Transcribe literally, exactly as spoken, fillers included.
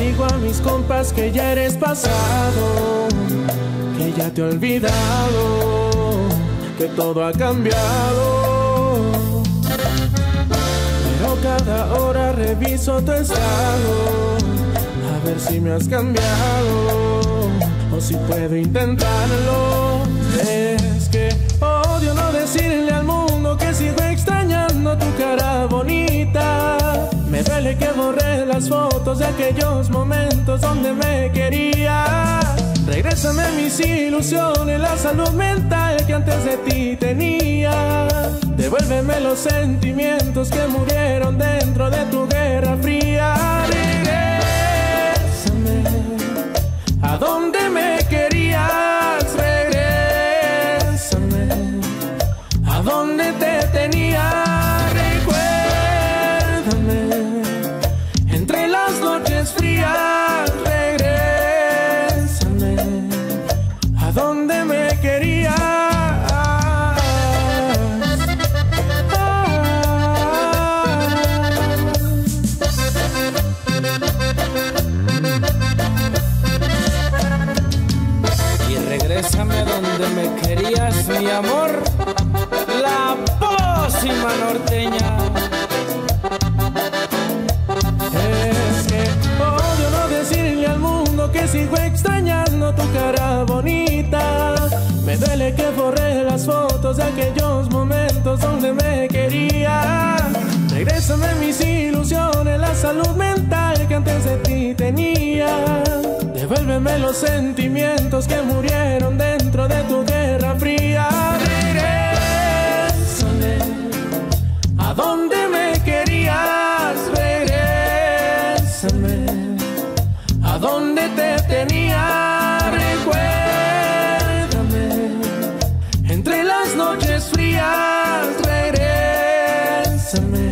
digo a mis compas que ya eres pasado, que ya te he olvidado, que todo ha cambiado. Pero cada hora reviso tu estado, a ver si me has cambiado, o si puedo intentarlo. Es que odio no decirle al mundo que sigo extrañando tu cara bonita. Me duele que borré las fotos de aquellos momentos donde me querías. Regrésame mis ilusiones, la salud mental que antes de ti tenía. Devuélveme los sentimientos que murieron dentro de tu guerra fría. Regrésame a donde me querías. Regrésame a donde te tenía. Recuérdame entre las noches frías. Regrésame a donde me querías. Y regrésame a donde me querías, mi amor, la pócima norteña. Es que odio no decirle al mundo que sigo extrañando tu cara bonita. Me duele que borré las fotos de aquellos momentos donde me querías. Regrésame mis ilusiones, la salud mental que antes de ti tenía. Devuélveme los sentimientos que murieron dentro de tu guerra fría. Regrésame a donde me querías. Regrésame a donde te tenía. Recuérdame entre las noches frías. Regrésame